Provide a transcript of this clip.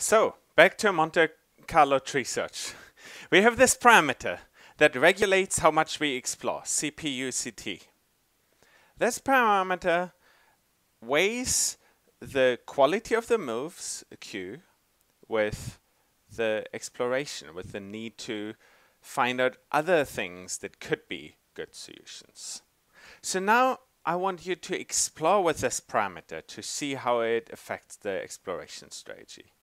So, back to Monte Carlo tree search. We have this parameter that regulates how much we explore, CPUCT. This parameter weighs the quality of the moves, Q, with the exploration, with the need to find out other things that could be good solutions. So now I want you to explore with this parameter to see how it affects the exploration strategy.